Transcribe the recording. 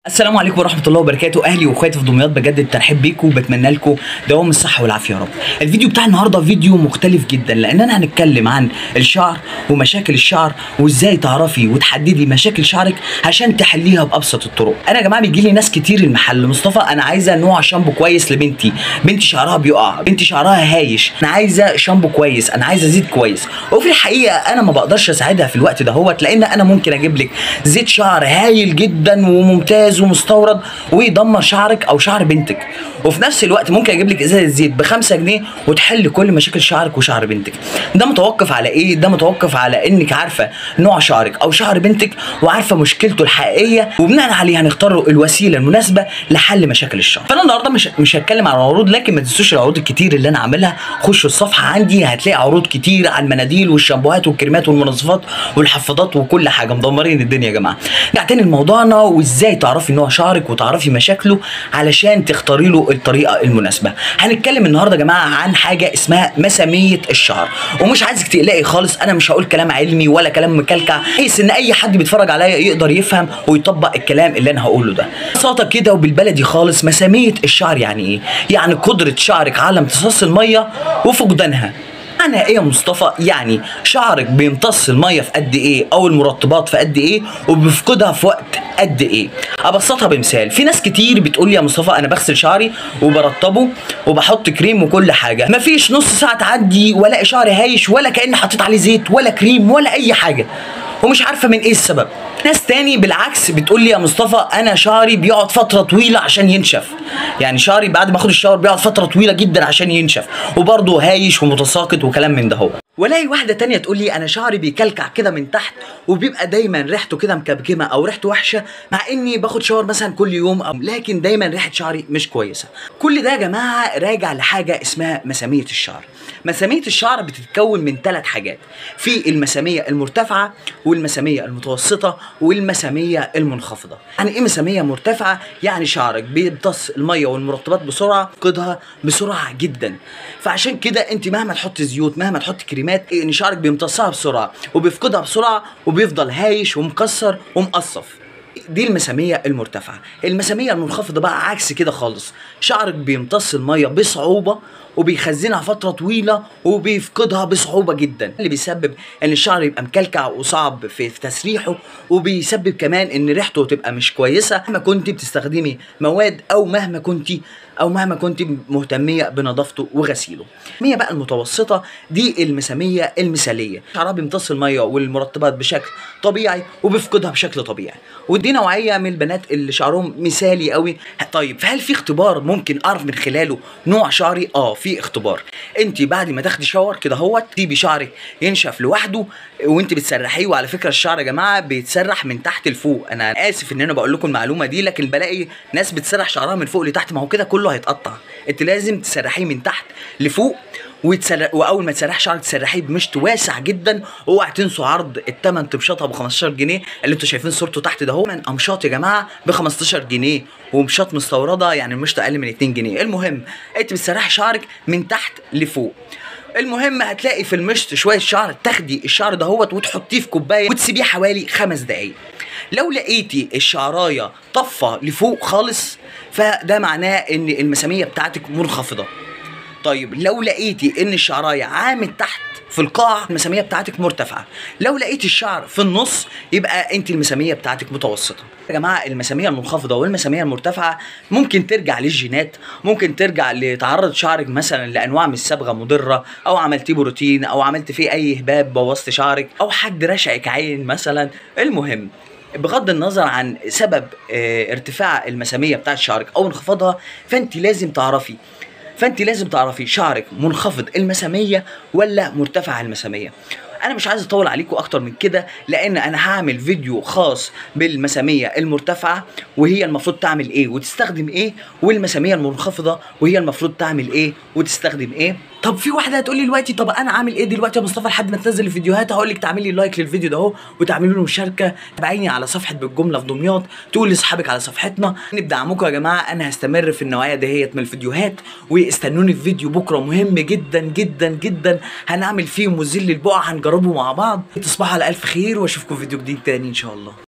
السلام عليكم ورحمه الله وبركاته. اهلي واخواتي في دمياط، بجد الترحيب بيكم وبتمنى لكم دوام الصحه والعافيه يا رب. الفيديو بتاع النهارده فيديو مختلف جدا، لاننا هنتكلم عن الشعر ومشاكل الشعر وازاي تعرفي وتحددي مشاكل شعرك عشان تحليها بابسط الطرق. انا يا جماعه بيجي لي ناس كتير المحل، مصطفى انا عايزه نوع شامبو كويس لبنتي، بنتي شعرها بيقع، بنتي شعرها هايش، انا عايزه شامبو كويس، انا عايزه زيت كويس. وفي الحقيقه انا ما بقدرش اساعدها في الوقت دهوت، لان انا ممكن اجيب لك زيت شعر هايل جدا وممتاز ومستورد ويدمر شعرك او شعر بنتك، وفي نفس الوقت ممكن اجيب لك ازازه زيت ب5 جنيه وتحل كل مشاكل شعرك وشعر بنتك. ده متوقف على ايه؟ ده متوقف على انك عارفه نوع شعرك او شعر بنتك وعارفه مشكلته الحقيقيه، وبناء عليه هنختار الوسيله المناسبه لحل مشاكل الشعر. فانا النهارده مش هتكلم عن العروض، لكن ما تنسوش العروض الكتير اللي انا عاملها. خشوا الصفحه عندي هتلاقي عروض كتير عن المناديل والشامبوهات والكريمات والمنظفات والحفاضات وكل حاجه، مدمرين الدنيا يا جماعه. نرجع تاني لموضوعنا وازاي تعرفي نوع شعرك وتعرفي مشاكله علشان تختاري له الطريقه المناسبه. هنتكلم النهارده يا جماعه عن حاجه اسمها مساميه الشعر، ومش عايزك تقلقي خالص، انا مش هقول كلام علمي ولا كلام مكلكع، بحيث ان اي حد بيتفرج عليا يقدر يفهم ويطبق الكلام اللي انا هقوله ده. ببساطه كده وبالبلدي خالص، مساميه الشعر يعني ايه؟ يعني قدره شعرك على امتصاص الميه وفقدانها. معنى ايه يا مصطفى؟ يعني شعرك بيمتص الميه في قد ايه او المرطبات في قد ايه وبيفقدها في وقت قد ايه. ابسطها بمثال، في ناس كتير بتقول لي يا مصطفى انا بغسل شعري وبرطبه وبحط كريم وكل حاجه، مفيش نص ساعه تعدي والاقي شعري هايش ولا كاني حطيت عليه زيت ولا كريم ولا اي حاجه، ومش عارفه من ايه السبب. ناس تاني بالعكس بتقول لي يا مصطفى انا شعري بيقعد فتره طويله عشان ينشف، يعني شعري بعد ما اخد الشاور بيقعد فتره طويله جدا عشان ينشف وبرضه هايش ومتساقط وكلام من ده هو. ولاقي واحده تانية تقول لي انا شعري بيكلكع كده من تحت وبيبقى دايما ريحته كده مكبكمه او ريحته وحشه، مع اني باخد شاور مثلا كل يوم، أو لكن دايما ريحه شعري مش كويسه. كل ده يا جماعه راجع لحاجه اسمها مساميه الشعر. مساميه الشعر بتتكون من 3 حاجات، في المساميه المرتفعه والمساميه المتوسطه والمساميه المنخفضه. يعني ايه مساميه مرتفعه؟ يعني شعرك بيمتص الميه والمرطبات بسرعه، يفقدها بسرعه جدا، فعشان كده انت مهما تحط زيوت مهما تحط كريمات ان شعرك بيمتصها بسرعه وبيفقدها بسرعه وبيفضل هايش ومكسر ومقصف. دي المساميه المرتفعه. المساميه المنخفضه بقى عكس كده خالص، شعرك بيمتص الميه بصعوبه وبيخزنها فتره طويله وبيفقدها بصعوبه جدا، اللي بيسبب ان الشعر يبقى مكلكع وصعب في تسريحه، وبيسبب كمان ان ريحته تبقى مش كويسه مهما كنت بتستخدمي مواد او مهما كنت مهتميه بنظافته وغسيله. المساميه بقى المتوسطه دي المساميه المثاليه، شعرها بيمتص الميه والمرطبات بشكل طبيعي وبيفقدها بشكل طبيعي، ودي نوعيه من البنات اللي شعرهم مثالي قوي. طيب فهل في اختبار ممكن اعرف من خلاله نوع شعري؟ في اختبار. انت بعد ما تاخدي شاور كده اهوت تسيبي شعرك ينشف لوحده وانت بتسرحيه، وعلى فكره الشعر يا جماعه بيتسرح من تحت لفوق. انا اسف ان انا بقول لكم المعلومه دي، لكن بلاقي ناس بتسرح شعرها من فوق لتحت، ما هو كده كله هيتقطع. انت لازم تسرحيه من تحت لفوق واول ما تسرح شعرك تسرحيه بمشط واسع جدا. اوعى تنسوا عرض الثمن تمشطها ب 15 جنيه اللي انتوا شايفين صورته تحت ده، هو من امشاط يا جماعه ب 15 جنيه ومشاط مستورده، يعني المشط اقل من 2 جنيه. المهم انت بتسرحي شعرك من تحت لفوق. المهم هتلاقي في المشط شويه شعر، تاخدي الشعر دهوت وتحطيه في كوبايه وتسيبيه حوالي 5 دقايق. لو لقيتي الشعرايه طفه لفوق خالص فده معناه ان المساميه بتاعتك منخفضه. طيب لو لقيتي ان الشعرايه عامل تحت في القاع المساميه بتاعتك مرتفعه. لو لقيت الشعر في النص يبقى انت المساميه بتاعتك متوسطه. يا جماعه المساميه المنخفضه والمساميه المرتفعه ممكن ترجع للجينات، ممكن ترجع لتعرض شعرك مثلا لانواع من الصبغه مضره، او عملتيه بروتين، او عملت فيه اي هباب بوظت شعرك، او حد رشقك عين مثلا. المهم بغض النظر عن سبب ارتفاع المساميه بتاعت شعرك او انخفاضها، فانت لازم تعرفي شعرك منخفض المساميه ولا مرتفع المساميه. انا مش عايز اطول عليكم اكتر من كده، لان انا هعمل فيديو خاص بالمساميه المرتفعه وهي المفروض تعمل ايه وتستخدم ايه، والمساميه المنخفضه وهي المفروض تعمل ايه وتستخدم ايه. طب في واحده هتقول لي دلوقتي طب انا عامل ايه دلوقتي يا مصطفى لحد ما تنزل الفيديوهات؟ هقول لك تعملي لايك للفيديو ده اهو وتعملوا له مشاركه، تابعيني على صفحه بالجمله في دمياط، تقول لاصحابك على صفحتنا. ندعمكم يا جماعه، انا هستمر في النوعيه دهيت من الفيديوهات، واستنوني في فيديو بكره مهم جدا جدا جدا هنعمل فيه مزيل للبقع، هنجربه مع بعض. تصبحوا على الف خير واشوفكم في فيديو جديد تاني ان شاء الله.